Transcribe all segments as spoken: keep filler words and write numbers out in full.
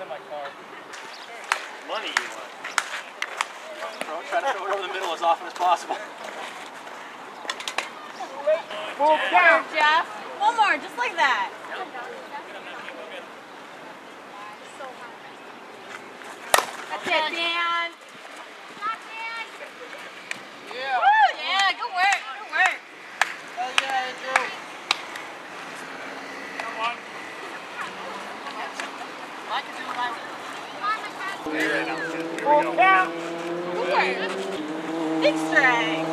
in my car. Money you want. Bro, try to throw it over the middle as often as possible. Full count, Jeff. One more, just like that. That's it, Dan. Yeah. Woo, yeah, good work, good work. Hell yeah, Andrew. Come on. I can do what I want. Full count. Good work. Big strike.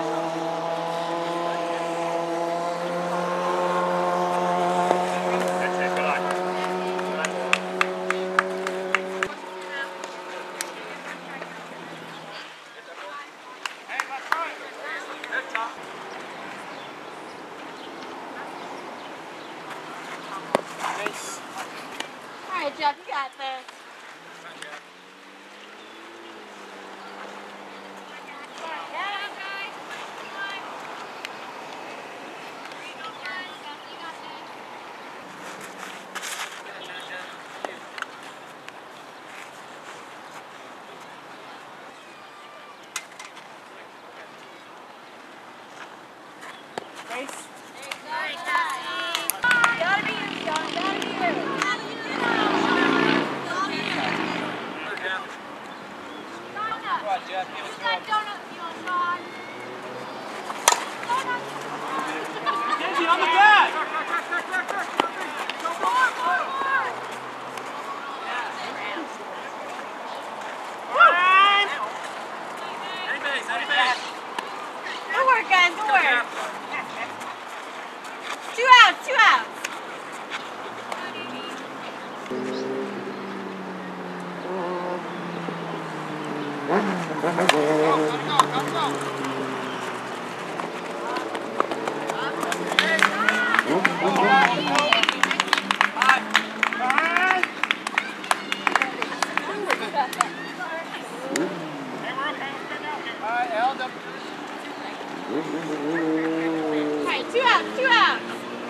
All right, Jeff, you got this. Nice. Gotta be you, Sean. Gotta be you. Come on, Jeff. Give us one. Kenzie, on the bat! Good work, guys. Good work. Two outs. Two outs. Alright, two outs, two outs.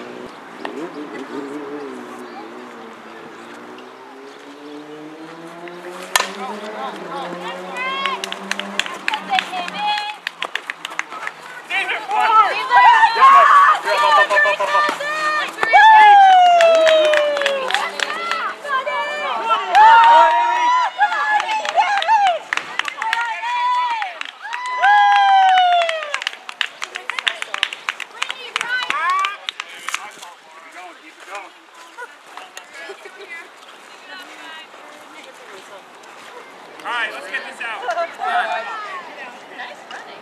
Alright, let's get this out. Nice running.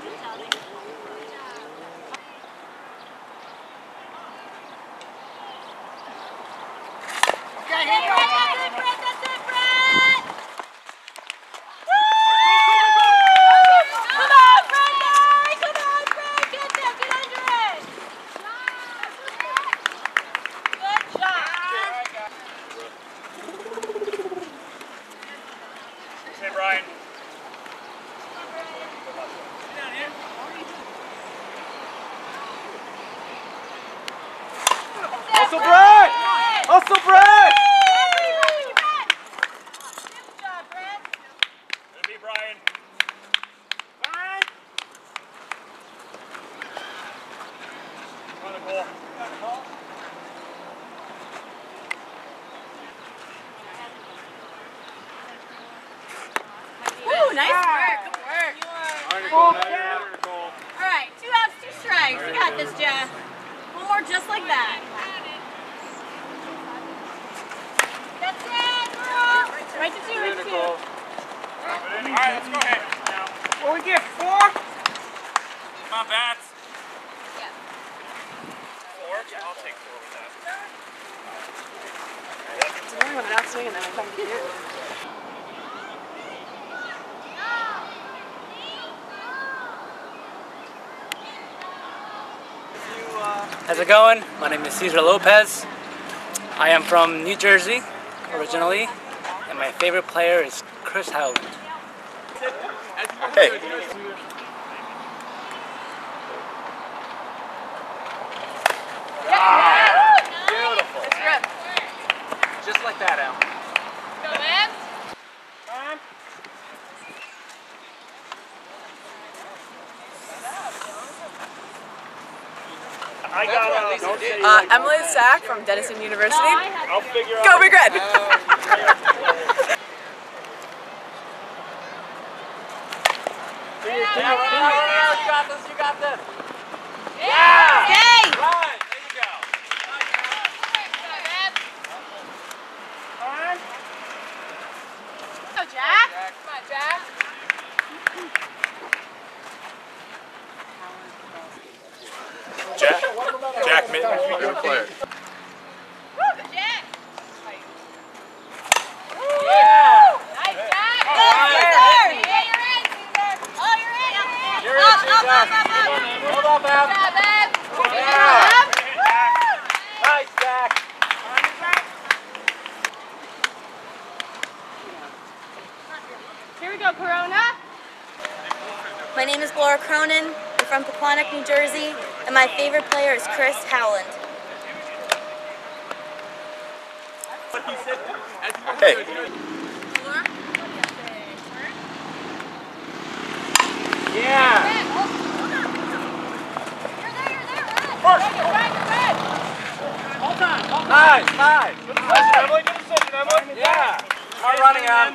Okay, here we go. That's it, Brett. That's it, Brett. Woo! Come on, Brett. Come on, Brett. Get there. Get under it. Good shot. Hey, Brian. Hustle, Brett! Hustle, Brett! Good job, Brett. Good be Brian. Brian. On the goal. Woo, nice work. Good work. Article, article. All right, two outs, two strikes. You got this, Jeff. One more just like that. That's it, girl. Right to two, right to two. Alright, let's go ahead. Now. Well, we get four. Come on, bats. Yeah. Four? I'll take four with that. When I'm not swinging, then I come to you. How's it going? My name is Cesar Lopez. I am from New Jersey originally, and my favorite player is Chris Howland. Hey. Beautiful. Just like that, Al. Go, Babs. I got it. Don't say Uh, Emily Sack from Denison University. I'll figure out. Go Big Red! You got this, you got this. Yeah! Hey! Right, there you go. Go, Jack. Come on, Jack. Jack. Jack Mitten. Good player. Woo, Jack. Yeah. Nice, Jack. All Good, right. Caesar. Yeah, you're in, Caesar. Oh, you're in. You're in, Up, up, Caesar. up, up, up. Hold up, Ab. Good job, Babs. Good Yeah. job. Nice, Jack. Here we go, Corona. My name is Laura Cronin. I'm from Pequannock, New Jersey, and my favorite player is Chris Howland. Hey. Yeah. You're there, you're there. Red. You're red, you're red. Hold on, hold on. Nice, nice. Good decision, Emily. Good decision, Emily. Yeah. Smart running, Ab.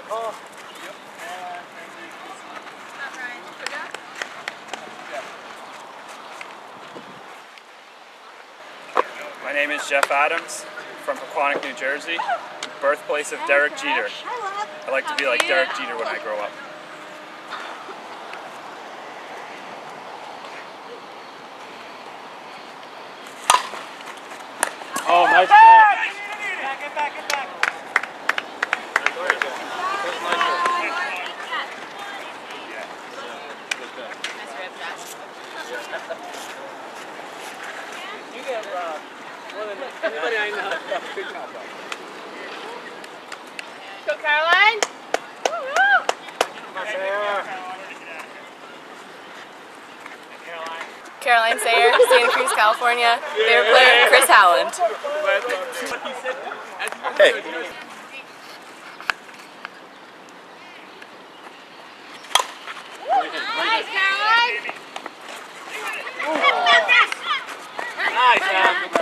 My name is Jeff Adams from Pequannock, New Jersey, birthplace of Derek Jeter. I like to be like Derek Jeter when I grow up. Oh, nice pass. Get back, get back. You get uh, more than anybody I know. Good job, bro. Go, Caroline. Woo-hoo. Caroline Sayer, Santa Cruz, California. Favorite player, Chris Howland. Hey. Nice, Caroline. Nice, Ab.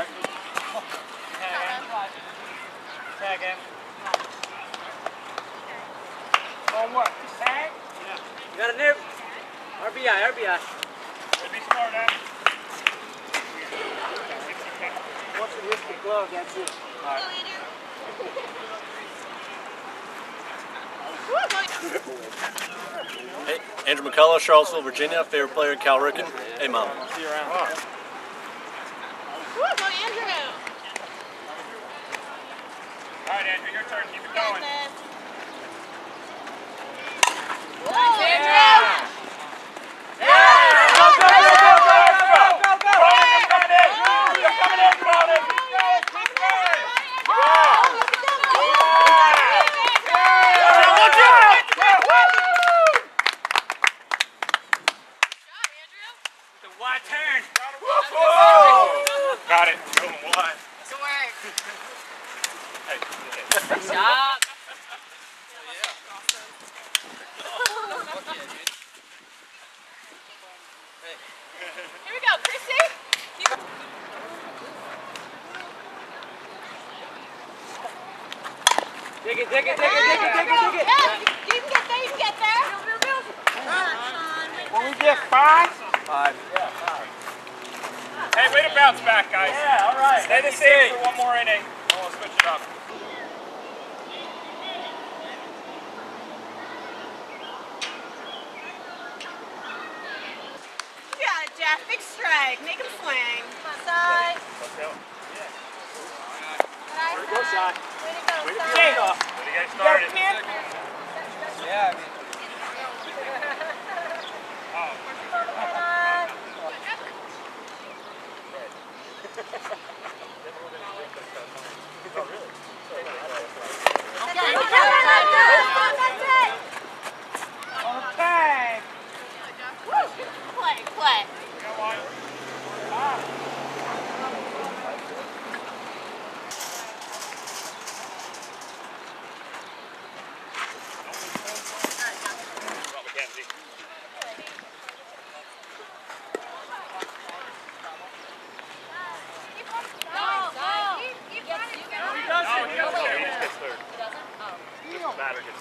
Tag in. On what? Tag? You got a nip. R B I, R B I. Be smart, Em. Once it hits the glove, that's it. All right. Hey, Andrew McCullough, Charlottesville, Virginia. Favorite player, Cal Ripken. Hey, Mom. See you around. Woo, go, Andrew. All right, Andrew, your turn. Keep it Got going. this. Whoa, Andrew. Wide turn. Got it. Go wide. Good job. Here we go, Chrissy. Dig it, dig it, dig it, dig it, dig it, dig it. Yeah, you can get there, you can get there. Will we get five? Five. Hey, way to bounce back, guys. Yeah, all right. Stay the same for one more inning. Oh, we'll switch it up. You got it, Jeff. Big strike. Make him swing. Come on, side. Let's go. Nice, Go, side. Sai. Way to go, Way to side. go. Way to get started. Yeah, I mean. Okay, that's it. Okay. Woo. Play, play.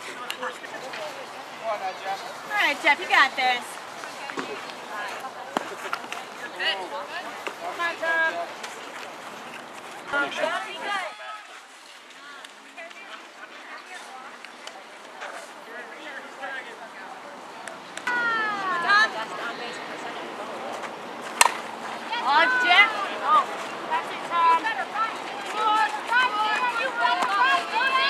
All right, Jeff, you got this. Come on, Tom. On, Jeff. Oh, that's it, Tom. You better run,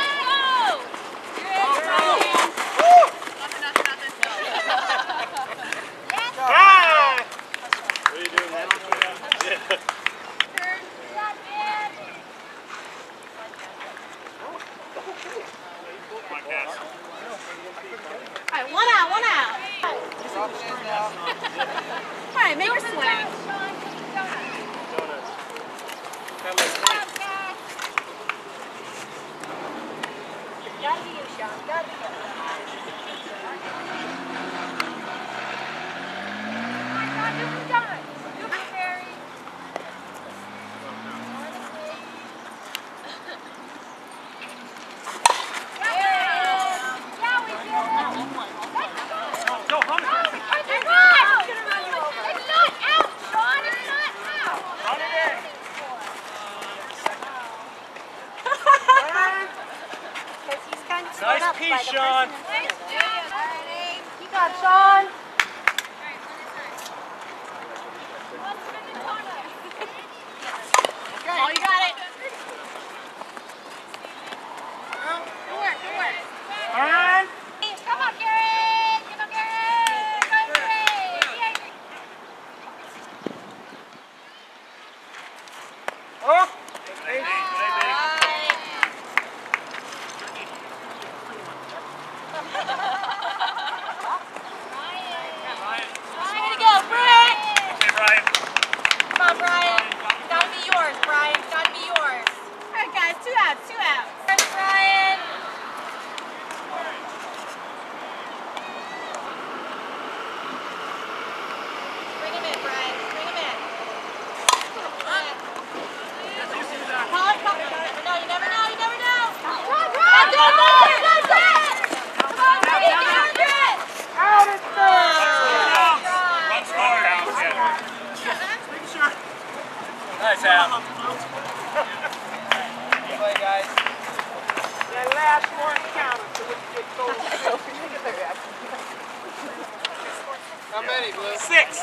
all right, one out, one out. All right, make her swing. Gotta be you, Sean. Gotta be you. Nice piece, Sean. You got it, Sean. Oh, you got it. Oh, good work, good work. Run. Come on, Garrett. Come on, Garrett. Go, Garrett. Oh. Way to go, Brian. Okay, Brian. Come on, Brian. It's gotta be yours, Brian. It's gotta be yours. All right, guys, two outs, two outs. There's Brian. Bring him in, Brian. Bring him in. Call it, call it. No, you never know, you never know. Come on, Brian. That's it, that's it. Come on, Brian. Get it. Out it there. Run score down. Nice, Al. Play, guys. That last one counted, so we can get total. How many, Blue? Six.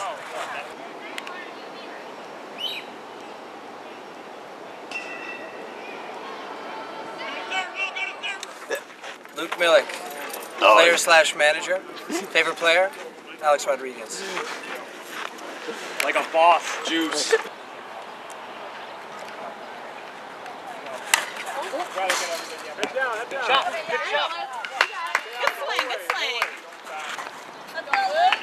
Luke Millick, player slash manager. Favorite player? Alex Rodriguez. Like a boss. Juice. Good down, good down. Good shot. Good swing, good swing. Let's go, Luke.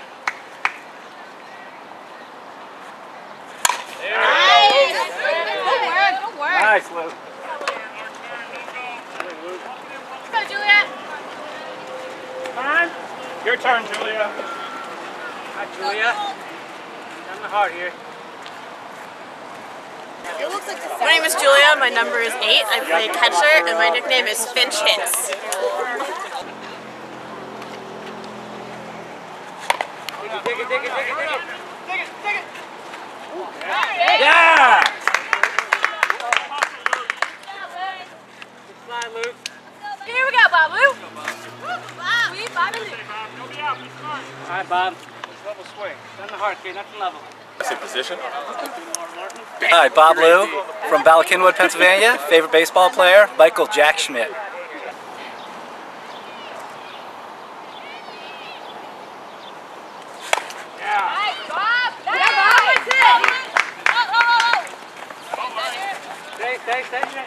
Nice. Good work, good work. Nice, Luke. Let's go, Juliet. Time. Your turn, Julia. Hi, Julia. I'm the heart here. My name is Julia, my number is eight, I play catcher, and my nickname is Finch Hits. Dig it, dig it, dig it, dig it, dig it. Dig it, dig it. Yeah! Good fly, Luke. Here we go, Babu. Sweet Babu. Go be out, be smart. All right, Bob. Let's level swing. It's on the heart here, not the level. Position. Hi, Bob Liu from Bala Cynwyd, Pennsylvania. Favorite baseball player, Michael Jack Schmidt. Yeah. Nice, Bob. Yeah, Bob. That's it. Oh, oh, oh. Stay, stay, stay, stay.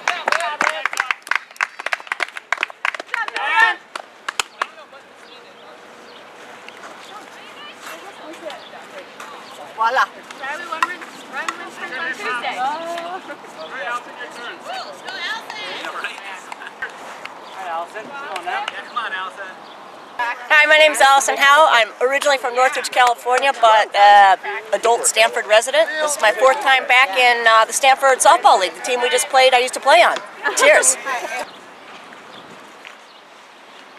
Voila. Riley Wimmer, Riley Wimmer on Tuesday. Alright, Alton, your turn. Let's go, Allison. All right, Allison. Come on now. Yeah, come on, Allison. Hi, my name is Allison Howe. I'm originally from Northridge, California, but uh, adult Stanford resident. This is my fourth time back in uh, the Stanford Softball League, the team we just played, I used to play on. Cheers.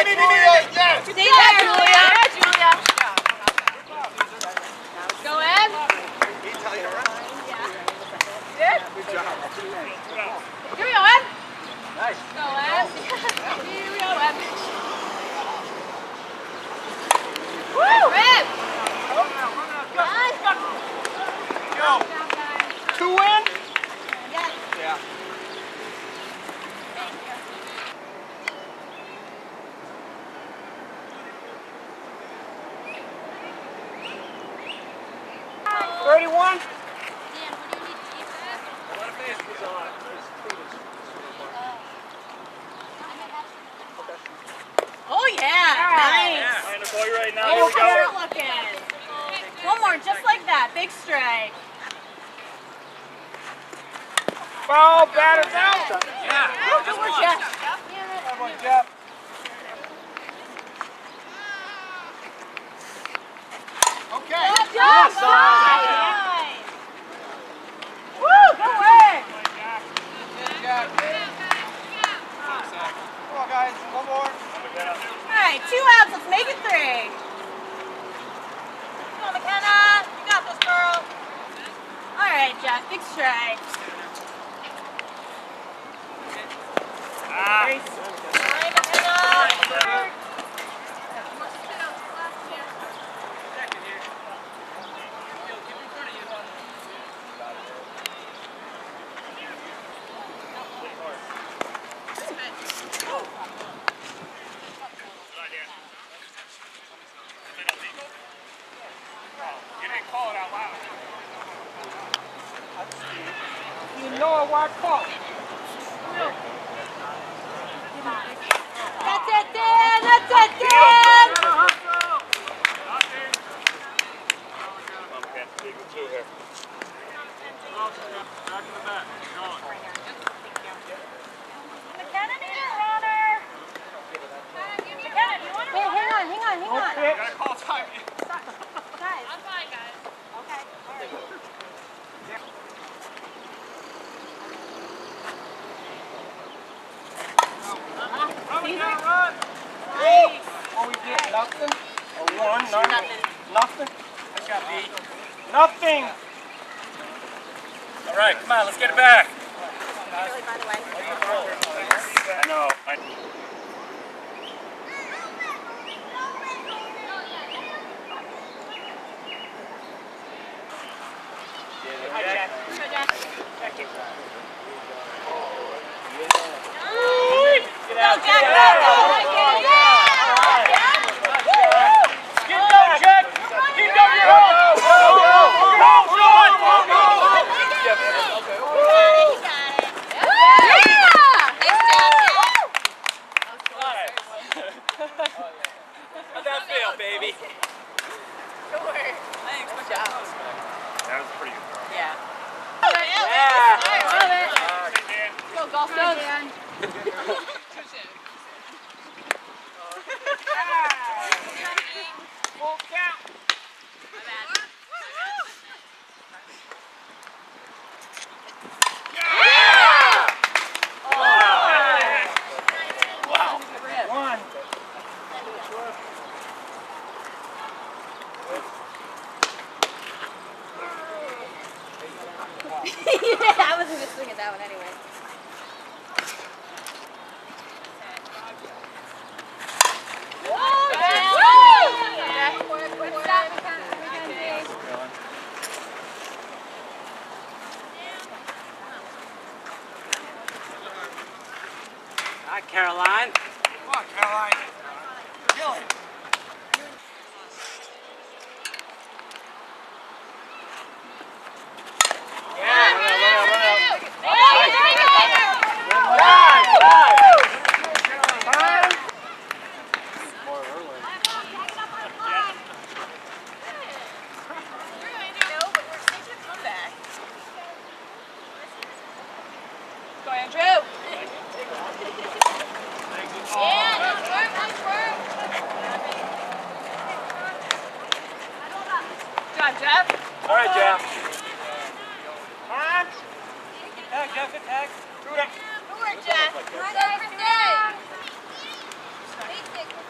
Yes! Stay there, Julia. Julia. Go in. Good. Here we go, Ed. Nice. Go, Ed. Here we go, Ed. Woo! Rip. Nice. Go. Two in? Yes. Yeah. Thirty-one. Oh, yeah. Nice. I'm gonna call you right now. Oh, Here we how's go. that looking? One more, just like that. Big strike. Ball batted out. Yeah. Good work, Jeff. Come on, Jeff. Okay. Good job, nice. Woo, good work. Good job. Come on, guys. One more. All right, two outs. Let's make it three. Come on, McKenna. You got this, girl. All right, Jeff. Big strike. Ah. All right, McKenna. You didn't call it out loud. You know what call. That's it, Dan. That's it, Dan. Okay, legal two here. Back in the back. McKenna needs a runner. McKenna, do you want to? Hey, hang on, hang on, hang on. Okay. Gotta call time. Guys. I'm fine, guys. Okay. All right. Run. Nice. What we get? Nothing? Or one? Nothing. Nothing? I got eight. Nothing. All right, come on, let's get it back. Really, by the way. I know. I Hi, Jack. Go, Jack. Check it. Go, Jack. Go, go, go. Get down, Jack. Keep down your hole. Go, go, go. Sean. Go, go. You got it, you got it. Yeah! Nice job, Jack. How'd that feel, baby? Good work. Thanks, good job. That was a pretty good throw. Yeah. Yeah. I love it. Go, golf Dan. Full count. One. I wasn't even swinging that one anyway. Hi, Caroline. Come on, Caroline. Kill it. Go, Andrew. Yeah, nice work, nice work. Good job, Jeff. All right, Jeff. Time. Tag, Jeff, good tag. Shoot it. Good work, Jeff. Good work, Jeff.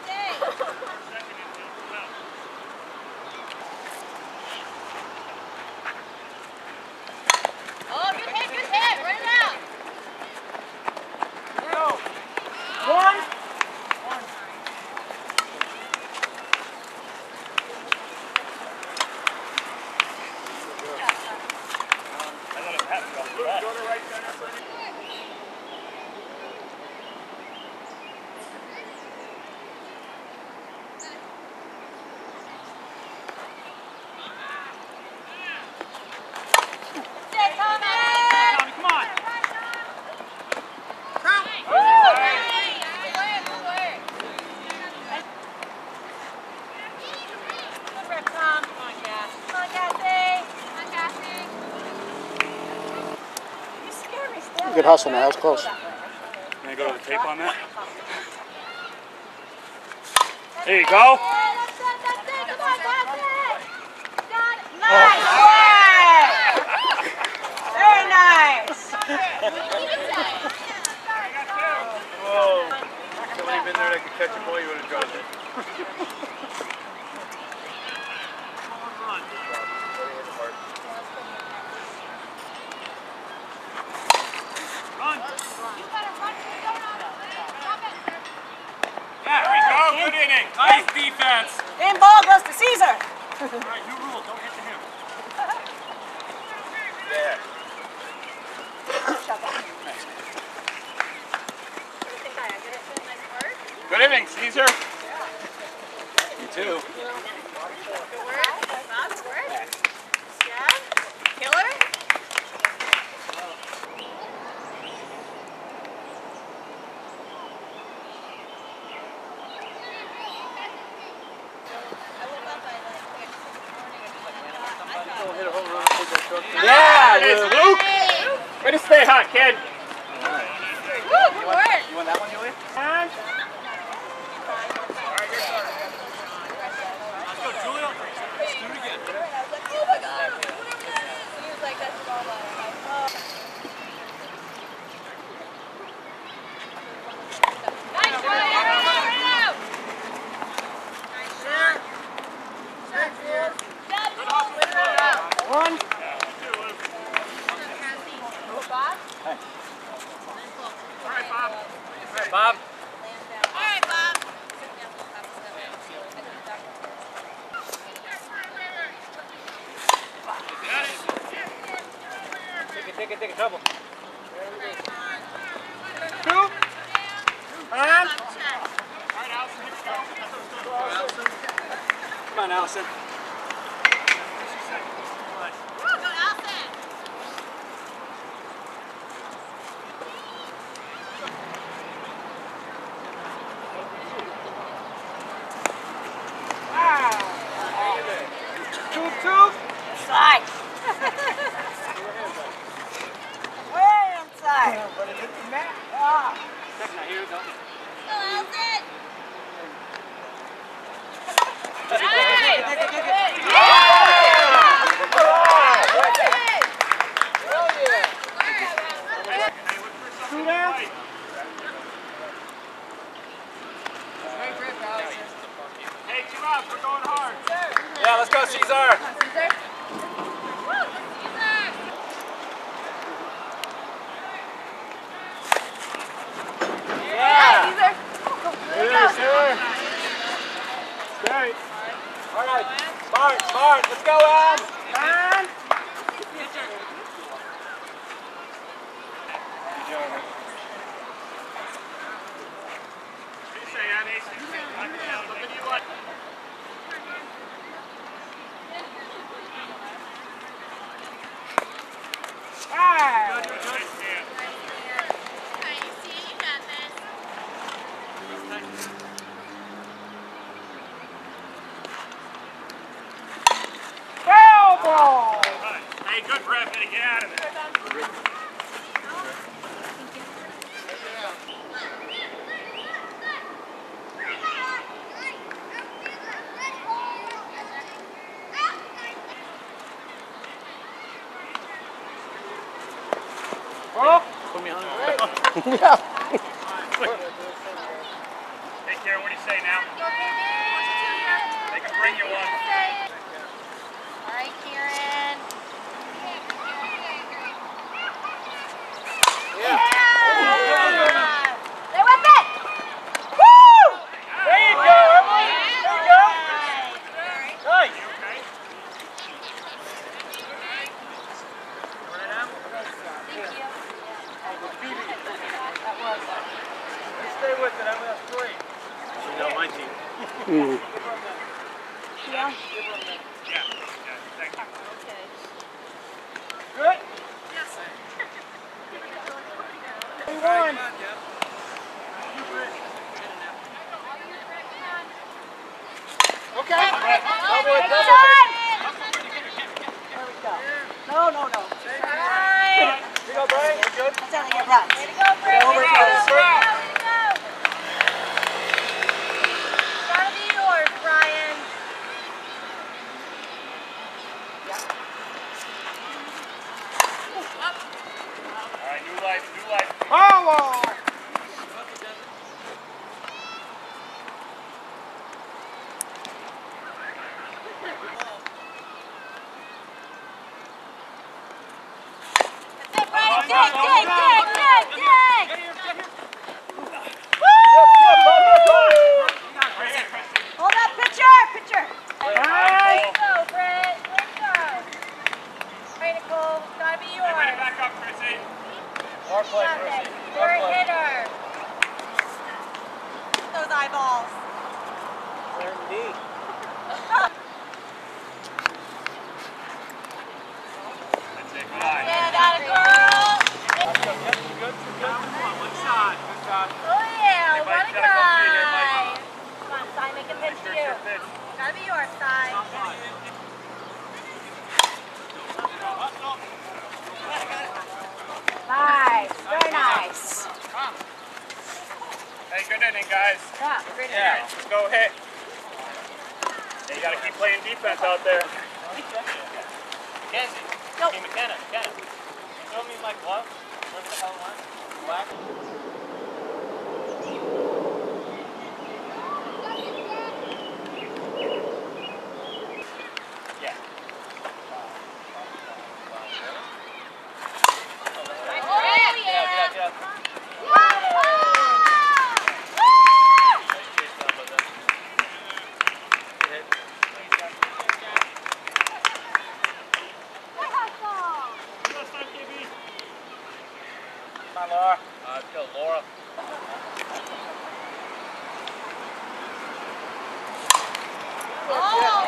Good hustle, man. That was close. Can I go to the tape on that? There you go. Nice! Very nice! Whoa. Somebody been there that could catch a ball, you would have dropped it. There we go. Good inning. Nice defense. Game ball goes to Caesar. All right, new rule. Don't hit to him. Yeah. Good inning, Caesar. You too. Good work. Bob, good work. Yeah. Killer. Yeah, Luke. Way to stay hot, kid. Woo, good work. You want that one, Julia? One. Bob. All right, Bob. Take it, take it, take it, trouble. Two. And. Come on, Allison. Woo, go Allison. Two, two. Inside. Way inside. Second, here we go. Go Allison. Two down. Hey, two outs. We're going hard. Yeah, let's go, Caesar. Great. All right, smart, smart. Let's go, Al. And. What do you say, Annie? Look at you like. Ah! Good, good, good. Foul ball! Hey, good Brett, better get out of there. Oh! Put me on. Yeah. Hey, Karen, what do you say now? They can bring you one. All right, Kieran. Stay with it! Woo! There you go, Emily! There you go! Nice! Stay with it, Emily, that's great. She's on my team. Mm. Yeah. Yeah, thank you. Good? Yes. One. Okay. Double it, double it. There we go. No, no, no. Nice. you go, Brian. You're good. That's how they get runs. Get over it, Brian. Gotta be yours, Brian. Alright, new life, new life. Power! Dig, dig, dig, dig, dig! Hold up, pitcher, pitcher. There you go, Brett. Let's go. Right, Nicole. Gotta be yours. Ready back up, Chrissy. More play, Got Chrissy. it. More You're a play. hitter. Those eyeballs. Clear knee. That's it, good eye. Yeah, got it, girl. Good, good, good. One shot, good shot. Oh, yeah. Hey, What Mike, a you gotta come to you here, guy. Mike. Come on, Sai, make a pitch to Sure, you. sure pitch. Gotta be yours, Sai. Nice. Very nice. Hey, good inning, guys. Yeah, great. Yeah, let's go hit. Yeah, you gotta keep playing defense out there. Kenzie. Nope. Hey, McKenna, McKenna. Show me my glove. Where's the hell one? Black. Yeah. Oh, Yeah, yeah, yeah. Come on, Laura. Uh, let's go, Laura. Oh,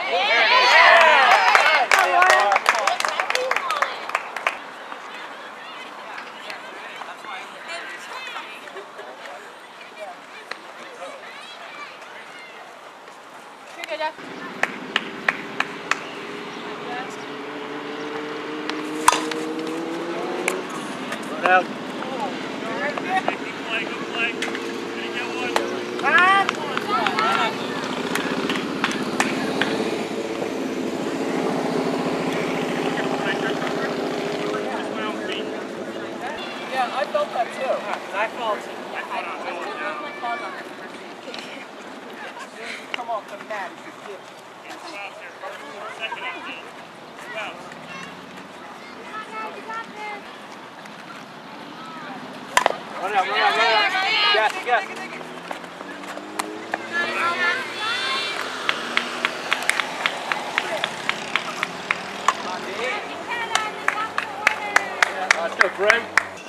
You're good, Jeff. Run out. Hey, keep playing, good play. Gonna get one. Yeah, I felt that too. I felt it. Come on, come back. Second eighteen. Two outs. Run out, run out, run out. Yes, yes. Let's go, Brim.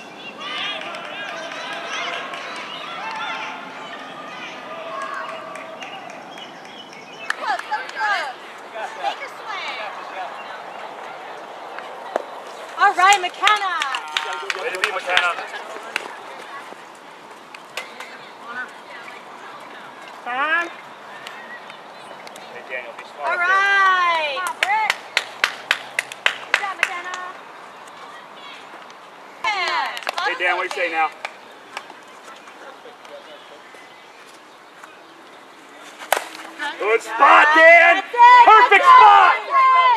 All right, McKenna. Way to be, McKenna. Time. Hey, Daniel, be smart All up there. right. Come on, Britt. Good job, McKenna. Hey, Dan, what do you say now? Good spot, Dan! Perfect spot! Come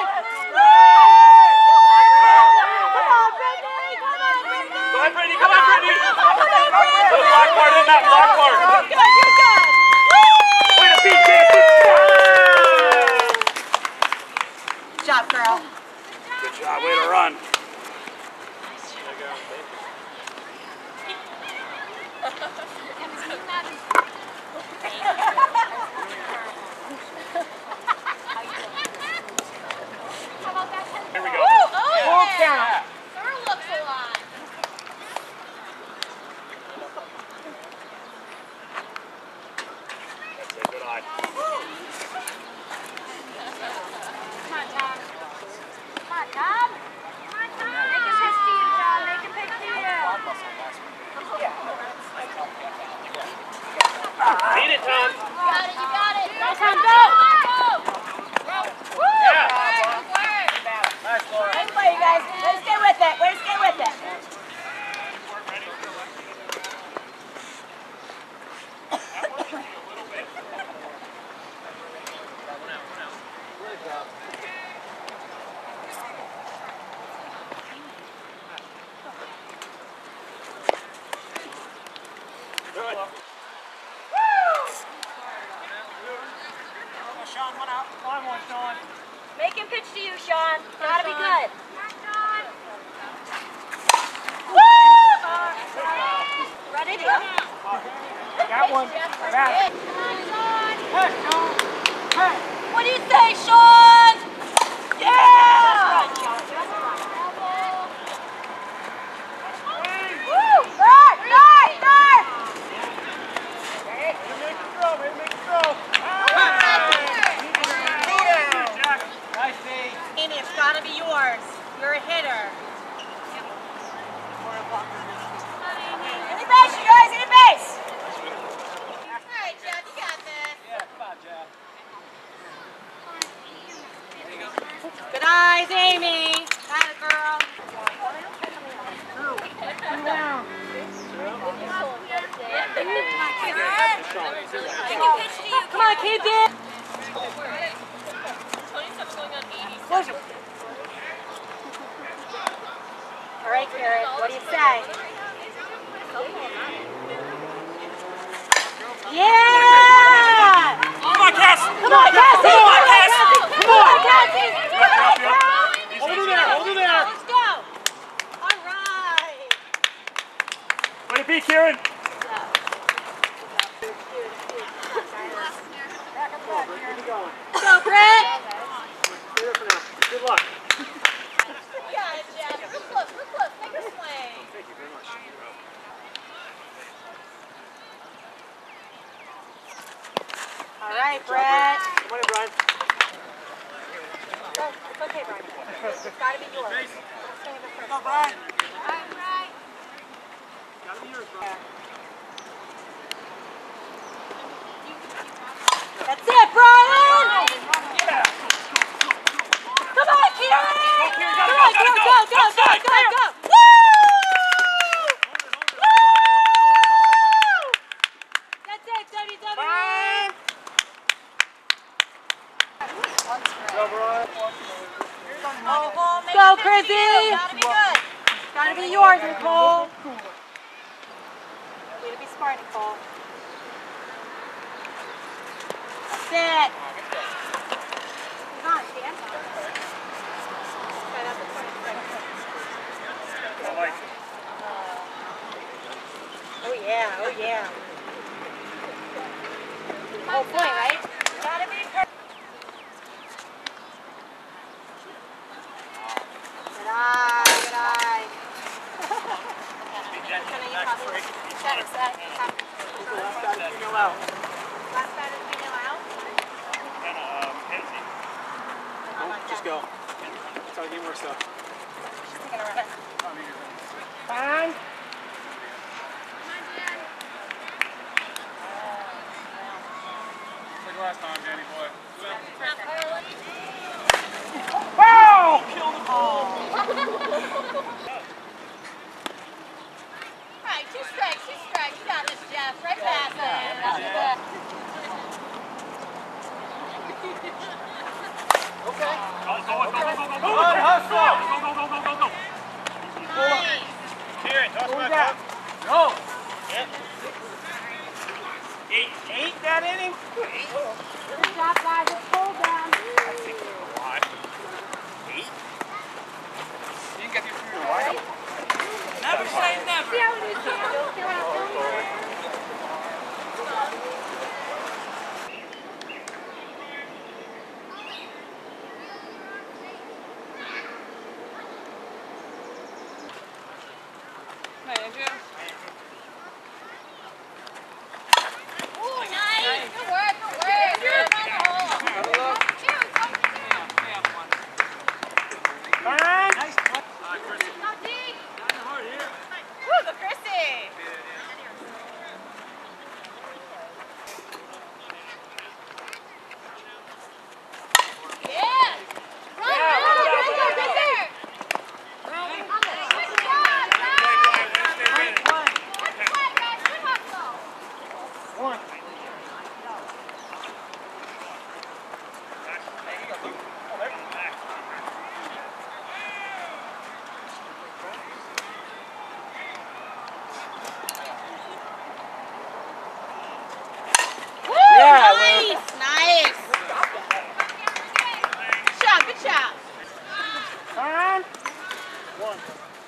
on, Brittany. Come on, Brittany. Come on, Brittany, come on, Brittany! Put the block part in that block part! You're good, you're good. Way to beat Dan! Good job, girl. Good job, way to run. Here we go. Oh, yeah. Her looks alive. That's it, good eye. Come on, Tom. Come on, Tom. Come on, Tom. Make a pitch to you, Tom. Make a pitch to you. Beat it, Tom. You got it, you got it. Go, Tom, go. Woo. Yeah. Good work. Nice, Laura. Nice play, you guys. Way to stay with it. Way to stay with it. Sean, one out. Fine one, Sean. Make him pitch to you, Sean. Gotta be good. Ready to go? Got one. Got it. Hey, Sean. Hey. What do you say, Sean? Yeah! Woo! Start! Start! Start! Make it throw, make it throw. Nice, Dave. Amy, it's gotta be yours. You're a hitter. Any base, you guys, any base! Alright, Jeff, you got this. Yeah, come on, Jeff. Good eyes, Amy. Got it, girl. Come on, kid, Dan! All right, Karen, what do you say? Yeah! Come on, Cass! Come on, Cassie! Come on, Cass! Come on, Cassie! Come on, Cassie! Hold it there, hold it there. Let's go! All right! Way to be, Kieran! Go, Brett! Good luck. Yeah, Jeff. Real close, real close. Make her swing. Thank you very much. All right, Brett. Come on in, Brian. Go. It's okay, Brian. It's gotta be yours. Let's save it for Come on, Brian. All right, Brian. Gotta be yours, Brian. That's it, Brian! Yeah. Come on, Kieran! Go, Kieran, gotta Come on, go, go, gotta go, go. go, go, Outside, go, clear. go! Woo! Woo! That's it, W W E! Go, Brian. Go, Chrissy! Gotta be good. Gotta be yours, Nicole. Way to be smart, Nicole. That's it. Come on, stand. Right up the corner. I like it. Oh yeah, oh yeah. The whole point, right? Gotta be perfect. Good eye, good eye. Last batter, Female out. And, um, Hennessy. Don't, just go. That's how the game works, though. She's taking a run. Fine. Like last time, Danny boy. Wow! Kill the ball. Right, two strikes, two strikes. You got this, Jeff. Right past it. Okay. Go, go, go, go, go, go, go. Good hustle. Go, go, go, go, go, go. Nice. Kieran, toss Who we back got? up. Go. Eight. Eight that inning? Good job, guys. It's full down. I think we're a lot. Eight? You didn't get through your lineup. Never say never. See how it is, Sam? Ooh, nice. Good work, good work. Good around the hole. Fine. Nice. Go deep. Woo, go Chrissy! Yeah. Run, Yeah, run, run, run, run, run, run, run, run. there. Good job, guys. Good play, guys. Good hustle. One. Woo, Yeah, nice. Nice. one.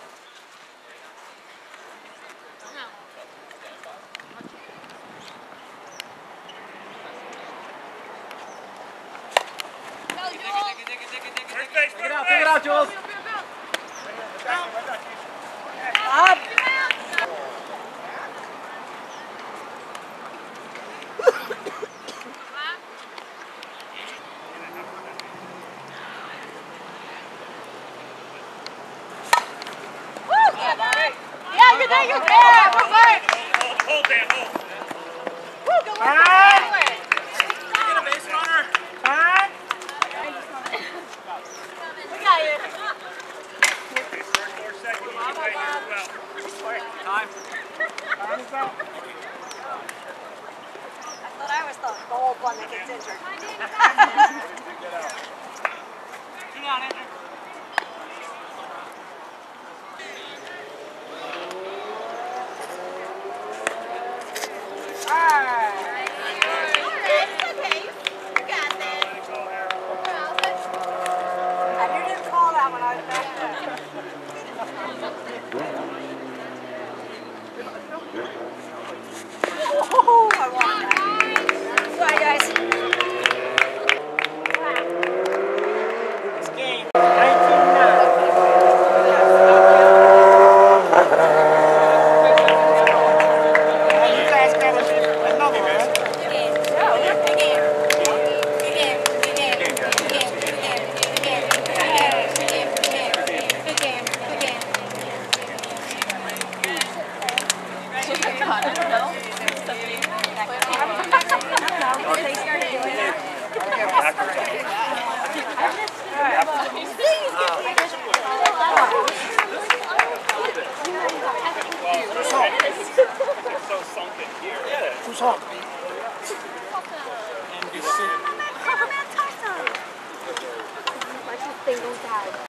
Take it out, take it out, Jules. Up. Yeah, you're there, you're there. Good work. Hold, hold that, hold. Woo, good work. Good work. Get a base runner. Time. We got you. Okay, third, four seconds. Keep right here as well. Time. Time is out. I thought I was the, the old one that gets injured. Two down, Andrew. You didn't call that when I was back there. Oh, I want that. Sorry, guys. This game, nineteen nine. You guys got another one. It's so sunken here. Yeah. Who's home? N B C. Let's just think of that.